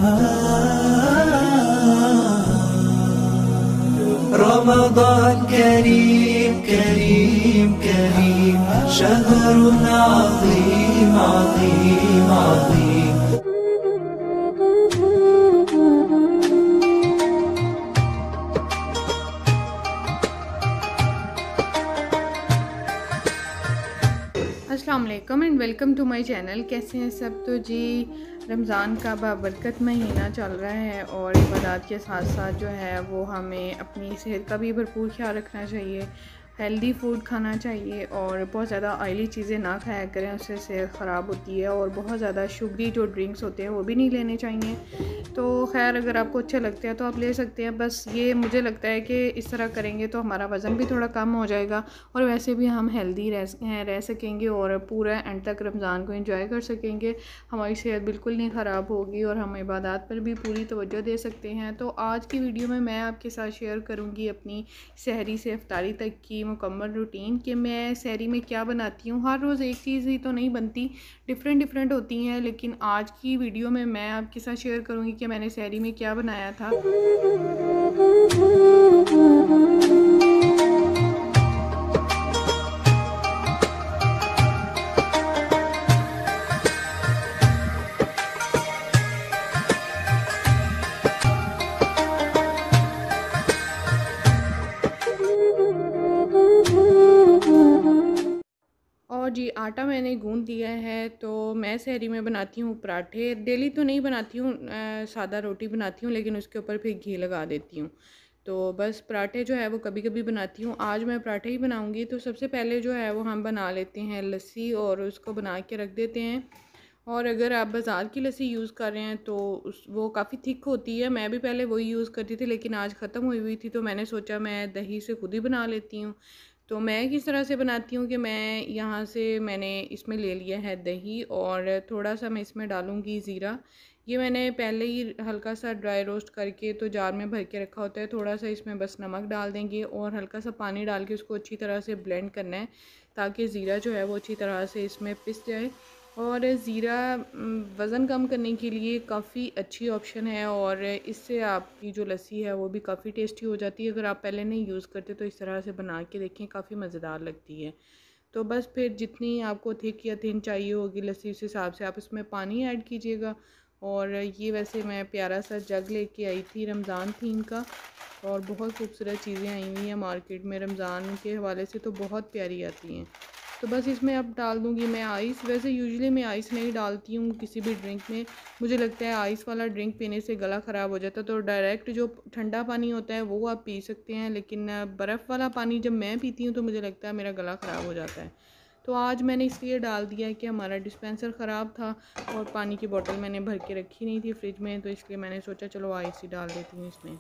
رمضان كريم كريم كريم شهر عظيم عظيم عظيم। अस्सलाम वालेकुम and welcome to my channel. कैसे हैं सब? तो जी रमज़ान का बाबरकत महीना चल रहा है और इबादत के साथ साथ जो है वो हमें अपनी सेहत का भी भरपूर ख्याल रखना चाहिए, हेल्दी फूड खाना चाहिए और बहुत ज़्यादा ऑयली चीज़ें ना खाया करें, उससे सेहत ख़राब होती है। और बहुत ज़्यादा शुगरी जो ड्रिंक्स होते हैं वो भी नहीं लेने चाहिए। तो खैर अगर आपको अच्छा लगता है तो आप ले सकते हैं। बस ये मुझे लगता है कि इस तरह करेंगे तो हमारा वज़न भी थोड़ा कम हो जाएगा और वैसे भी हम हेल्दी रह सकेंगे और पूरा एंड तक रमज़ान को एंजॉय कर सकेंगे। हमारी सेहत बिल्कुल नहीं ख़राब होगी और हम इबादत पर भी पूरी तवज्जो दे सकते हैं। तो आज की वीडियो में मैं आपके साथ शेयर करूँगी अपनी सहरी से इफ्तारी तक की मुकम्मल रूटीन कि मैं सहरी में क्या बनाती हूँ। हर रोज़ एक चीज़ ही तो नहीं बनती, डिफरेंट होती हैं। लेकिन आज की वीडियो में मैं आपके साथ शेयर करूँगी कि मैंने सहरी में क्या बनाया था। और जी आटा मैंने गूँध लिया है। तो मैं सहरी में बनाती हूँ पराठे। डेली तो नहीं बनाती हूँ, सादा रोटी बनाती हूँ लेकिन उसके ऊपर फिर घी लगा देती हूँ। तो बस पराठे जो है वो कभी कभी बनाती हूँ। आज मैं पराठे ही बनाऊँगी। तो सबसे पहले जो है वो हम बना लेते हैं लस्सी और उसको बना के रख देते हैं। और अगर आप बाज़ार की लस्सी यूज़ कर रहे हैं तो वो काफ़ी थिक होती है। मैं भी पहले वही यूज़ करती थी लेकिन आज ख़त्म हुई थी तो मैंने सोचा मैं दही से खुद ही बना लेती हूँ। तो मैं किस तरह से बनाती हूँ कि मैंने इसमें ले लिया है दही और थोड़ा सा मैं इसमें डालूँगी ज़ीरा। ये मैंने पहले ही हल्का सा ड्राई रोस्ट करके तो जार में भर के रखा होता है। थोड़ा सा इसमें बस नमक डाल देंगे और हल्का सा पानी डाल के उसको अच्छी तरह से ब्लेंड करना है ताकि ज़ीरा जो है वो अच्छी तरह से इसमें पिस जाए। और ज़ीरा वज़न कम करने के लिए काफ़ी अच्छी ऑप्शन है और इससे आपकी जो लस्सी है वो भी काफ़ी टेस्टी हो जाती है। अगर आप पहले नहीं यूज़ करते तो इस तरह से बना के देखें, काफ़ी मज़ेदार लगती है। तो बस फिर जितनी आपको थिक या थिन चाहिए होगी लस्सी उस हिसाब से आप इसमें पानी ऐड कीजिएगा। और ये वैसे मैं प्यारा सा जग लेके आई थी रमज़ान थीम का और बहुत खूबसूरत चीज़ें आई हुई हैं मार्केट में रमज़ान के हवाले से, तो बहुत प्यारी आती हैं। तो बस इसमें अब डाल दूँगी मैं आइस। वैसे यूजुअली मैं आइस नहीं डालती हूँ किसी भी ड्रिंक में। मुझे लगता है आइस वाला ड्रिंक पीने से गला ख़राब हो जाता है। तो डायरेक्ट जो ठंडा पानी होता है वो आप पी सकते हैं, लेकिन बर्फ़ वाला पानी जब मैं पीती हूँ तो मुझे लगता है मेरा गला ख़राब हो जाता है। तो आज मैंने इसलिए डाल दिया है कि हमारा डिस्पेंसर ख़राब था और पानी की बोतल मैंने भर के रखी नहीं थी फ्रिज में, तो इसलिए मैंने सोचा चलो आइस ही डाल देती हूँ इसमें।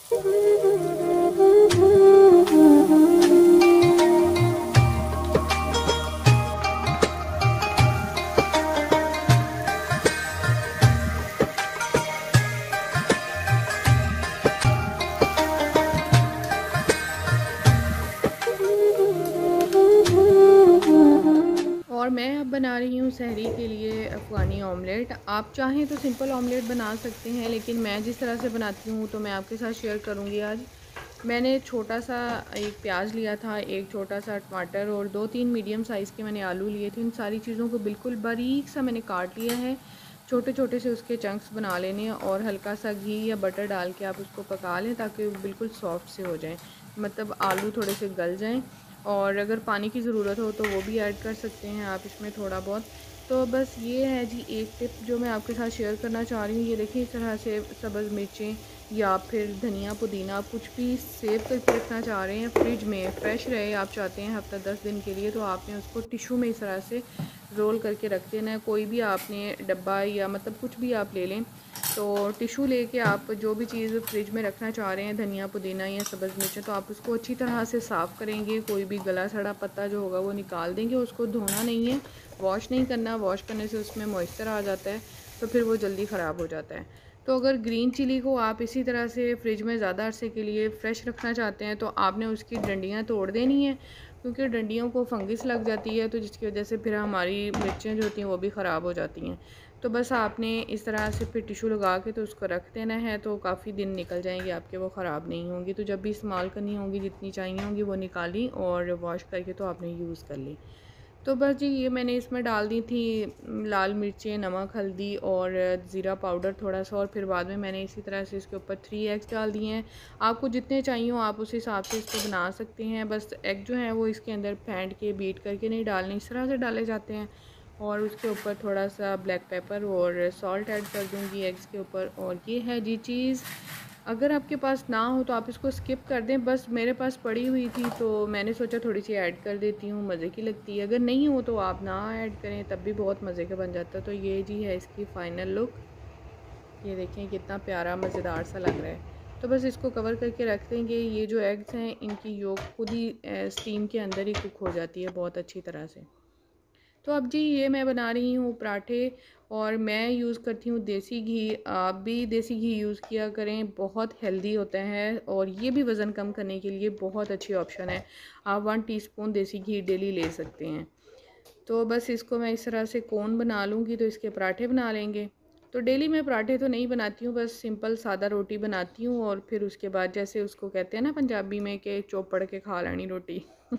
और मैं अब बना रही हूँ सहरी के लिए अफ़गानी ऑमलेट। आप चाहें तो सिंपल ऑमलेट बना सकते हैं, लेकिन मैं जिस तरह से बनाती हूँ तो मैं आपके साथ शेयर करूँगी आज। मैंने छोटा सा एक प्याज लिया था, एक छोटा सा टमाटर और 2-3 मीडियम साइज़ के मैंने आलू लिए थे। इन सारी चीज़ों को बिल्कुल बारीक सा मैंने काट लिया है। छोटे छोटे से उसके चंक्स बना लेने हैं और हल्का सा घी या बटर डाल के आप उसको पका लें ताकि वो बिल्कुल सॉफ्ट से हो जाएँ, मतलब आलू थोड़े से गल जाएँ। और अगर पानी की ज़रूरत हो तो वो भी ऐड कर सकते हैं आप इसमें थोड़ा बहुत। तो बस ये है जी एक टिप जो मैं आपके साथ शेयर करना चाह रही हूँ। ये देखिए इस तरह से सब्ज़ मिर्चें या फिर धनिया पुदीना आप कुछ भी सेव करके रखना चाह रहे हैं, फ्रिज में फ्रेश रहे आप चाहते हैं हफ्ता 10 दिन के लिए, तो आपने उसको टिशू में इस तरह से रोल करके रख देना है। कोई भी आपने डब्बा या मतलब कुछ भी आप ले लें, तो टिशू लेके आप जो भी चीज़ फ्रिज में रखना चाह रहे हैं, धनिया पुदीना या सब्ज़ मिर्च, तो आप उसको अच्छी तरह से साफ़ करेंगे। कोई भी गला सड़ा पत्ता जो होगा वो निकाल देंगे। उसको धोना नहीं है, वॉश नहीं करना। वॉश करने से उसमें मॉइस्चर आ जाता है तो फिर वो जल्दी ख़राब हो जाता है। तो अगर ग्रीन चिली को आप इसी तरह से फ्रिज में ज़्यादा अरसे के लिए फ़्रेश रखना चाहते हैं तो आपने उसकी डंडियाँ तोड़ देनी है, क्योंकि डंडियों को फंगस लग जाती है, तो जिसकी वजह से फिर हमारी मिर्चें जो होती हैं वो भी ख़राब हो जाती हैं। तो बस आपने इस तरह से फिर टिशू लगा के तो उसको रख देना है, तो काफ़ी दिन निकल जाएंगे आपके, वो ख़राब नहीं होंगी। तो जब भी इस्तेमाल करनी होंगी, जितनी चाहिए होंगी वो निकाली और वॉश करके तो आपने यूज़ कर ली। तो बस जी ये मैंने इसमें डाल दी थी लाल मिर्चें, नमक, हल्दी और ज़ीरा पाउडर थोड़ा सा, और फिर बाद में मैंने इसी तरह से इसके ऊपर 3 एग्स डाल दिए हैं। आपको जितने चाहिए हो आप उस हिसाब से इसको बना सकते हैं। बस एग जो है वो इसके अंदर फेंट के बीट करके नहीं डालने, इस तरह से डाले जाते हैं। और उसके ऊपर थोड़ा सा ब्लैक पेपर और सॉल्ट ऐड कर दूँगी एग्स के ऊपर। और ये है जी चीज़। अगर आपके पास ना हो तो आप इसको स्किप कर दें, बस मेरे पास पड़ी हुई थी तो मैंने सोचा थोड़ी सी ऐड कर देती हूँ, मज़े की लगती है। अगर नहीं हो तो आप ना ऐड करें, तब भी बहुत मज़े का बन जाता है। तो ये जी है इसकी फ़ाइनल लुक। ये देखें कितना प्यारा मज़ेदार सा लग रहा है। तो बस इसको कवर करके रख देंगे। ये जो एग्स हैं इनकी योक खुद ही स्टीम के अंदर ही कुक हो जाती है बहुत अच्छी तरह से। तो अब जी ये मैं बना रही हूँ पराठे, और मैं यूज़ करती हूँ देसी घी। आप भी देसी घी यूज़ किया करें, बहुत हेल्दी होता है और ये भी वज़न कम करने के लिए बहुत अच्छी ऑप्शन है। आप 1 टीस्पून देसी घी डेली ले सकते हैं। तो बस इसको मैं इस तरह से कोन बना लूँगी तो इसके पराठे बना लेंगे। तो डेली मैं पराठे तो नहीं बनाती हूँ, बस सिंपल सादा रोटी बनाती हूँ और फिर उसके बाद जैसे उसको कहते हैं ना पंजाबी में कि चौपड़ के खा लेनी रोटी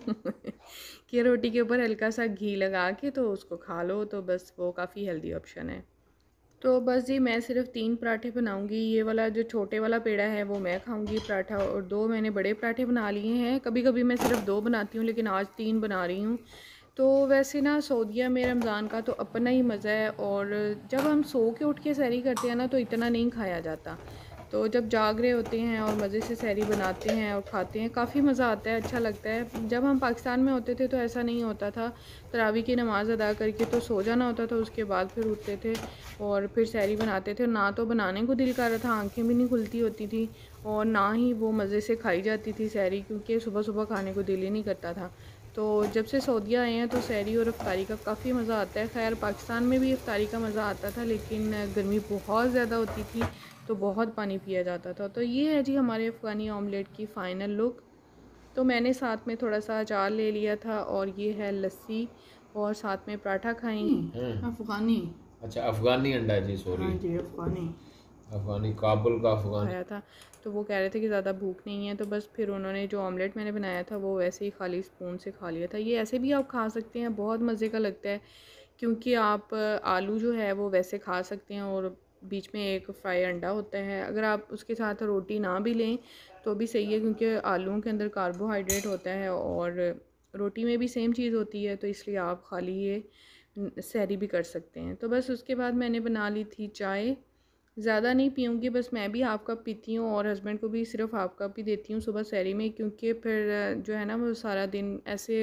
कि रोटी के ऊपर हल्का सा घी लगा के तो उसको खा लो, तो बस वो काफ़ी हेल्दी ऑप्शन है। तो बस जी मैं सिर्फ 3 पराठे बनाऊंगी। ये वाला जो छोटे वाला पेड़ा है वो मैं खाऊंगी पराठा, और 2 मैंने बड़े पराठे बना लिए हैं। कभी कभी मैं सिर्फ 2 बनाती हूँ, लेकिन आज 3 बना रही हूँ। तो वैसे ना सऊदीया में रमज़ान का तो अपना ही मज़ा है, और जब हम सो के उठ के सहरी करते हैं ना तो इतना नहीं खाया जाता। तो जब जाग रहे होते हैं और मज़े से सहरी बनाते हैं और खाते हैं, काफ़ी मज़ा आता है, अच्छा लगता है। जब हम पाकिस्तान में होते थे तो ऐसा नहीं होता था। तरावी की नमाज़ अदा करके तो सो जाना होता था, उसके बाद फिर उठते थे और फिर सहरी बनाते थे। ना तो बनाने को दिल कर रहा था, आंखें भी नहीं खुलती होती थी, और ना ही वो मज़े से खाई जाती थी सहरी, क्योंकि सुबह सुबह खाने को दिल ही नहीं करता था। तो जब से सऊदीया आए हैं तो सहरी और इफ्तारी का काफ़ी मज़ा आता है। खैर पाकिस्तान में भी इफ्तारी का मज़ा आता था, लेकिन गर्मी बहुत ज़्यादा होती थी तो बहुत पानी पिया जाता था। तो ये है जी हमारे अफ़गानी ऑमलेट की फ़ाइनल लुक। तो मैंने साथ में थोड़ा सा अचार ले लिया था, और ये है लस्सी, और साथ में पराठा खाएंगे। अफ़गानी, अच्छा अफ़गानी अंडा है जी, सॉरी। हाँ जी अफ़गानी अफ़गानी, काबुल का अफ़गानी खाया था। तो वो कह रहे थे कि ज़्यादा भूख नहीं है, तो बस फिर उन्होंने जो ऑमलेट मैंने बनाया था वो वैसे ही खाली स्पून से खा लिया था। ये ऐसे भी आप खा सकते हैं, बहुत मज़े का लगता है, क्योंकि आप आलू जो है वो वैसे खा सकते हैं और बीच में एक फ्राई अंडा होता है। अगर आप उसके साथ रोटी ना भी लें तो भी सही है, क्योंकि आलूओं के अंदर कार्बोहाइड्रेट होता है और रोटी में भी सेम चीज़ होती है, तो इसलिए आप खाली ये सहरी भी कर सकते हैं। तो बस उसके बाद मैंने बना ली थी चाय। ज़्यादा नहीं पीऊँगी, बस मैं भी हाफ़ कप पीती हूँ और हस्बैंड को भी सिर्फ हाफ़ कप ही देती हूँ सुबह सहरी में, क्योंकि फिर जो है ना वो सारा दिन ऐसे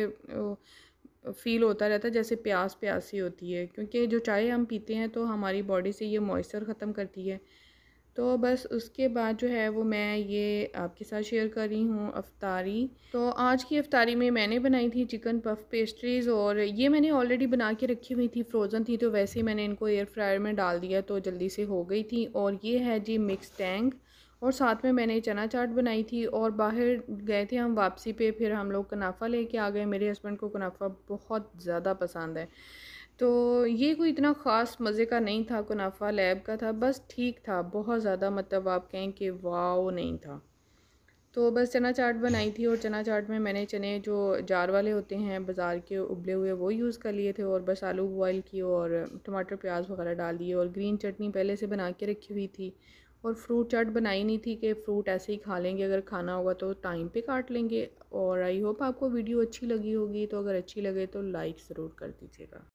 फ़ील होता रहता है जैसे प्यास प्यास सी होती है, क्योंकि जो चाय हम पीते हैं तो हमारी बॉडी से ये मॉइस्चर ख़त्म करती है। तो बस उसके बाद जो है वो मैं ये आपके साथ शेयर कर रही हूँ अफ्तारी। तो आज की अफ्तारी में मैंने बनाई थी चिकन पफ पेस्ट्रीज़, और ये मैंने ऑलरेडी बना के रखी हुई थी, फ्रोज़न थी, तो वैसे ही मैंने इनको एयर फ्रायर में डाल दिया तो जल्दी से हो गई थी। और ये है जी मिक्स टैंग, और साथ में मैंने चना चाट बनाई थी। और बाहर गए थे हम वापसी पे, फिर हम लोग कुनाफा लेके आ गए। मेरे हस्बैंड को कुनाफा बहुत ज़्यादा पसंद है, तो ये कोई इतना ख़ास मज़े का नहीं था। कुनाफा लैब का था, बस ठीक था, बहुत ज़्यादा मतलब आप कहें कि वाओ नहीं था। तो बस चना चाट बनाई थी, और चना चाट में मैंने चने जो जार वाले होते हैं बाज़ार के उबले हुए वो यूज़ कर लिए थे, और बस आलू बॉयल किए और टमाटर प्याज वगैरह डाल दिए, और ग्रीन चटनी पहले से बना के रखी हुई थी। और फ्रूट चाट बनाई नहीं थी कि फ़्रूट ऐसे ही खा लेंगे, अगर खाना होगा तो टाइम पे काट लेंगे। और आई होप आपको वीडियो अच्छी लगी होगी, तो अगर अच्छी लगे तो लाइक ज़रूर कर दीजिएगा।